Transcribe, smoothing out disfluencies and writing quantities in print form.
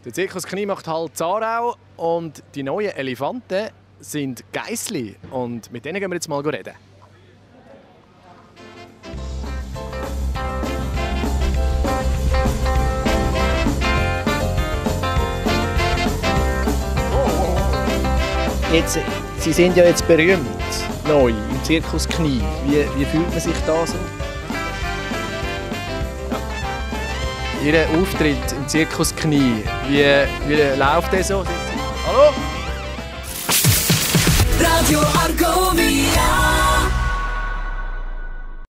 Der Zirkus Knie macht Halt Aarau und die neuen Elefanten sind Geissli. Und mit denen gehen wir jetzt mal reden. Jetzt, Sie sind ja jetzt berühmt, neu im Zirkus Knie. Wie fühlt man sich da so? Ihr Auftritt im Zirkus Knie, wie läuft der so? Hallo? Radio Argovia.